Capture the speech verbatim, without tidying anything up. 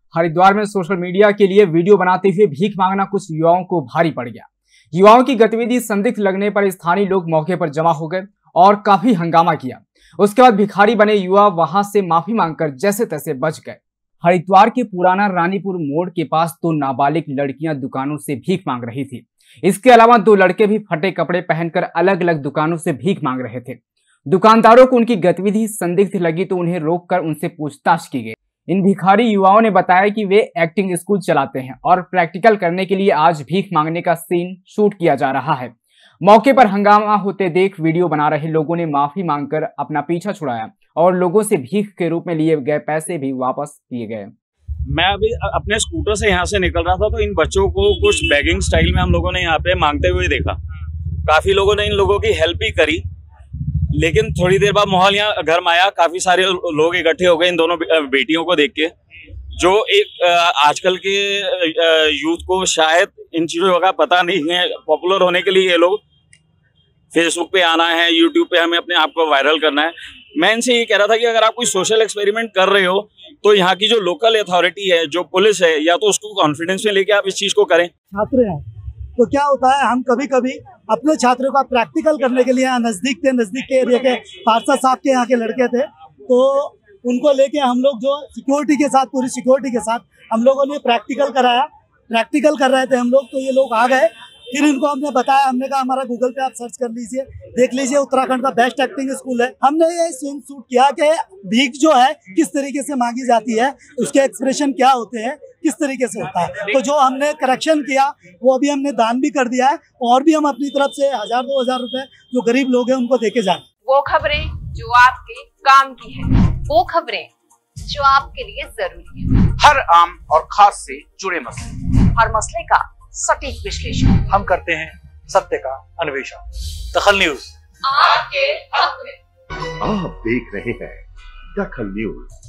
हरिद्वार में social media के लिए वीडियो बनाते हुए भीख मांगना कुछ युवाओं को भारी पड़ गया। युवाओं की गतिविधि संदिग्ध लगने पर स्थानीय लोग मौके पर जमा हो गए और काफी हंगामा किया। उसके बाद भिखारी बने युवा वहां से माफी मांगकर जैसे तैसे बच गए। हरिद्वार के पुराना रानीपुर मोड़ के पास दो नाबालिग लड़कियां दुकानों से भीख मांग रही थी। इसके अलावा दो लड़के भी फटे कपड़े पहनकर अलग अलग दुकानों से भीख मांग रहे थे। दुकानदारों को उनकी गतिविधि संदिग्ध लगी तो उन्हें रोककर उनसे पूछताछ की गई। इन भिखारी युवाओं ने बताया कि वे एक्टिंग स्कूल चलाते हैं और प्रैक्टिकल करने के लिए आज भीख मांगने का सीन शूट किया जा रहा है। मौके पर हंगामा होते देख वीडियो बना रहे लोगों ने माफी मांगकर अपना पीछा छुड़ाया और लोगों से भीख के रूप में लिए गए पैसे भी वापस किए गए। मैं अभी अपने स्कूटर से यहाँ से निकल रहा था तो इन बच्चों को कुछ बैगिंग स्टाइल में हम लोगों ने यहाँ पे मांगते हुए देखा। काफी लोगों ने इन लोगों की हेल्प भी करी, लेकिन थोड़ी देर बाद माहौल यहाँ घर में आया। काफी सारे लोग इकट्ठे हो गए इन दोनों बेटियों को देख के, जो एक आजकल के यूथ को शायद इन चीजों का पता नहीं है। पॉपुलर होने के लिए ये लोग फेसबुक पे आना है, यूट्यूब पे हमें अपने आप को वायरल करना है। मैं इनसे ये कह रहा था कि अगर आप कोई सोशल एक्सपेरिमेंट कर रहे हो तो यहाँ की जो लोकल अथॉरिटी है, जो पुलिस है, या तो उसको कॉन्फिडेंस में लेके आप इस चीज को करें। छात्र हैं तो क्या होता है, हम कभी कभी अपने छात्रों का प्रैक्टिकल करने के लिए यहाँ नजदीक थे, नजदीक के एरिया के पार्षद साहब के यहाँ के लड़के थे, तो उनको लेके हम लोग जो सिक्योरिटी के साथ, पूरी सिक्योरिटी के साथ हम लोगों ने प्रैक्टिकल कराया। प्रैक्टिकल कर रहे थे हम लोग, तो ये लोग आ गए। फिर इनको हमने बताया, हमने कहा हमारा गूगल पे आप सर्च कर लीजिए, देख लीजिए उत्तराखंड का बेस्ट एक्टिंग स्कूल है। हमने ये सीन शूट किया कि भीख जो है किस तरीके से मांगी जाती है, उसके एक्सप्रेशन क्या होते हैं, किस तरीके से होता है। तो जो हमने करेक्शन किया वो अभी हमने दान भी कर दिया है, और भी हम अपनी तरफ से हजार दो हजार रुपए जो गरीब लोग हैं उनको देके जाए। वो खबरें जो आपके काम की है, वो खबरें जो आपके लिए जरूरी है, हर आम और खास से जुड़े मसले, हर मसले का सटीक विश्लेषण हम करते हैं, सत्य का अन्वेषण। दखल न्यूज आपके हक में। आप देख रहे हैं दखल न्यूज।